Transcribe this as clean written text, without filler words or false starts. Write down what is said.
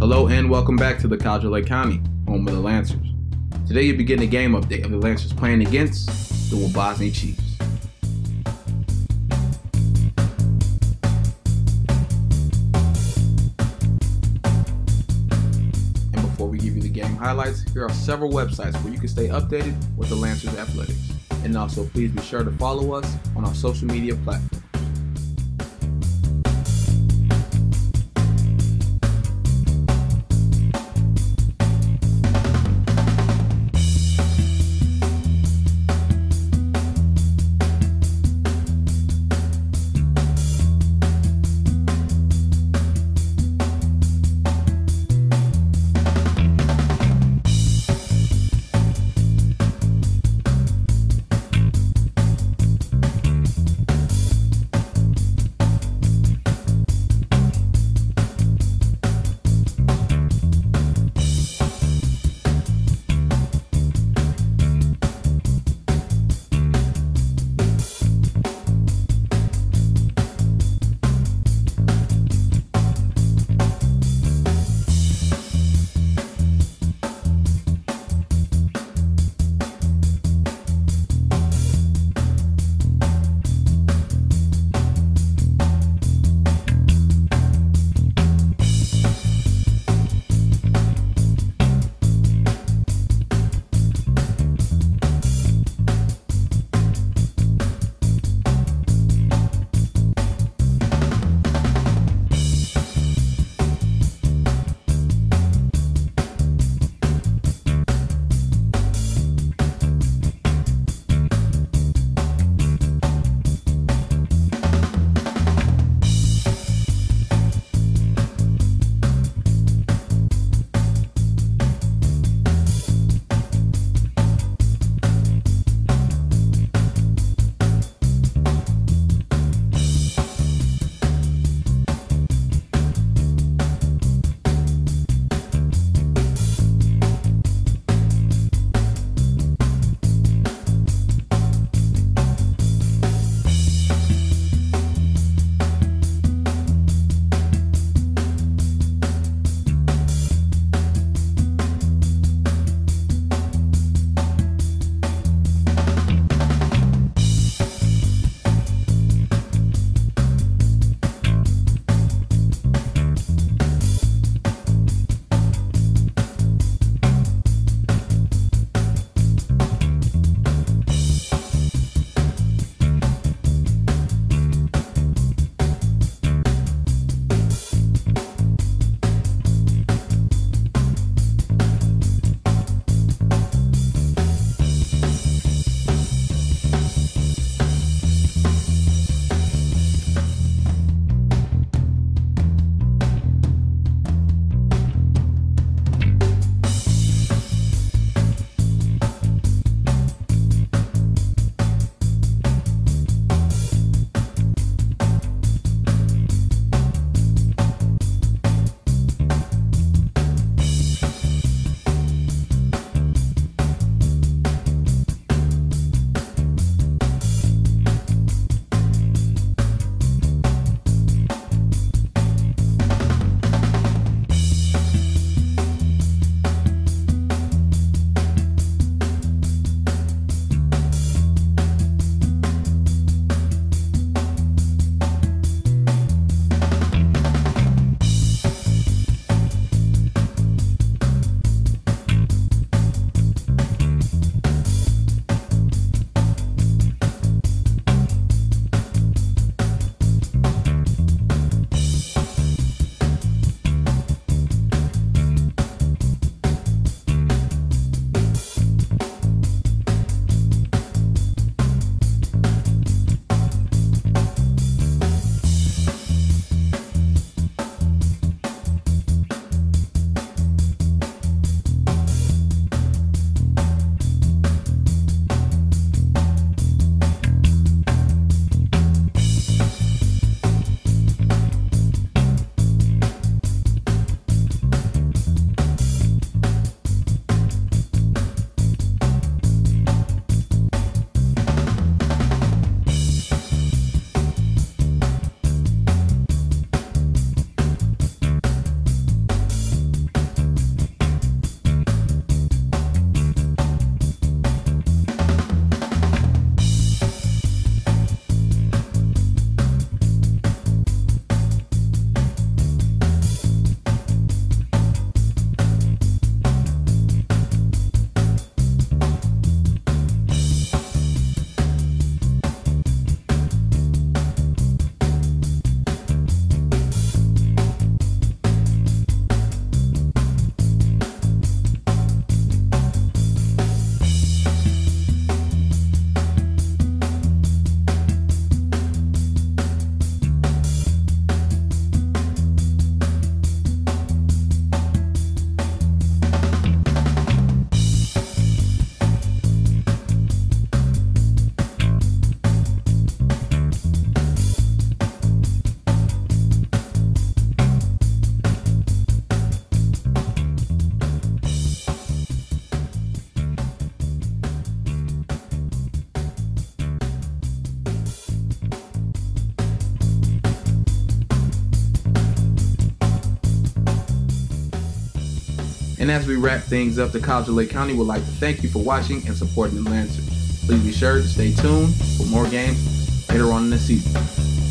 Hello and welcome back to the College of Lake County, home of the Lancers. Today you'll be getting a game update of the Lancers playing against the Wabaunsee Chiefs. And before we give you the game highlights, here are several websites where you can stay updated with the Lancers athletics. And also please be sure to follow us on our social media platforms. And as we wrap things up, the College of Lake County would like to thank you for watching and supporting the Lancers. Please be sure to stay tuned for more games later on in the season.